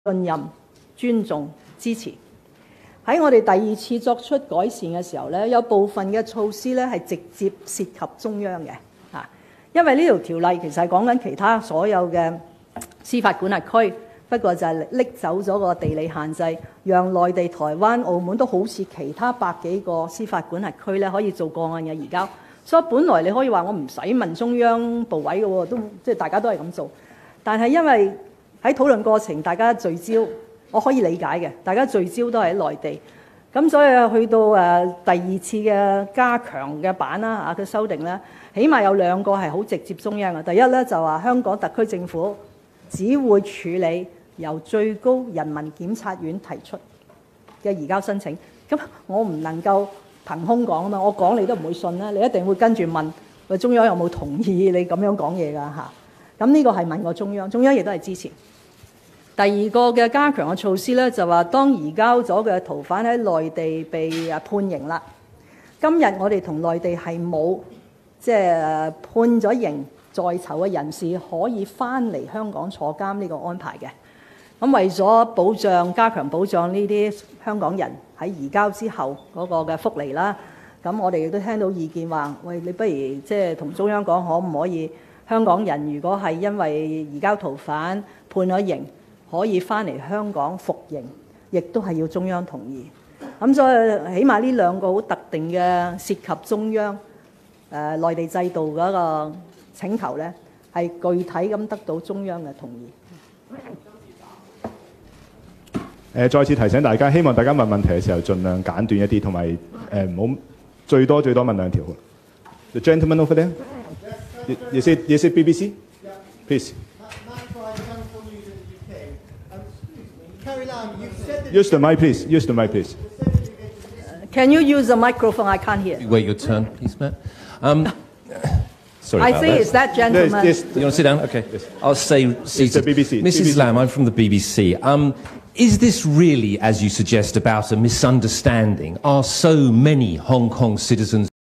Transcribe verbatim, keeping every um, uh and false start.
信任、尊重、支持。喺我哋第二次作出改善嘅時候咧，有部分嘅措施咧係直接涉及中央嘅嚇，因為呢條條例其實係講緊其他所有嘅司法管轄區，不過就係拎走咗個地理限制，讓內地、台灣、澳門都好似其他百幾個司法管轄區咧可以做個案嘅移交。所以本來你可以話我唔使問中央部委嘅喎，都即係大家都係咁做，但係因為喺討論過程，大家聚焦，我可以理解嘅。大家聚焦都係喺內地，咁所以去到誒第二次嘅加強嘅版啦，啊嘅修訂咧，起碼有兩個係好直接中央嘅。第一咧就話香港特區政府只會處理由最高人民檢察院提出嘅移交申請。咁我唔能夠憑空講啊嘛，我講你都唔會信啦，你一定會跟住問喂中央有冇同意你咁樣講嘢㗎嚇。咁呢個係問過中央，中央亦都係支持。第二個嘅加強嘅措施咧，就話當移交咗嘅逃犯喺內地被判刑啦，今日我哋同內地係冇即係判咗刑在囚嘅人士可以翻嚟香港坐監呢個安排嘅。咁為咗保障加強保障呢啲香港人喺移交之後嗰個嘅福利啦，咁我哋亦都聽到意見話，喂，你不如即係同中央講，可唔可以香港人如果係因為移交逃犯判咗刑，可以翻嚟香港服刑，亦都係要中央同意。咁所以起碼呢兩個好特定嘅涉及中央誒、呃、內地制度嗰個請求咧，係具體咁得到中央嘅同意。 誒，再次提醒大家，希望大家問問題嘅時候盡量簡短一啲，同埋誒唔好最多最多問兩條。The gentleman over there, is it is it B B C? Please. Use the mic, please. Use the mic, please. Can you use the microphone? I can't hear. Wait your turn, please, Matt. Um, sorry I about think that. it's that gentleman. Yes, yes. You want to sit down? Okay. Yes. I'll stay seated. the B B C. Missus B B C. Lamb, I'm from the B B C. Um, is this really, as you suggest, about a misunderstanding? Are so many Hong Kong citizens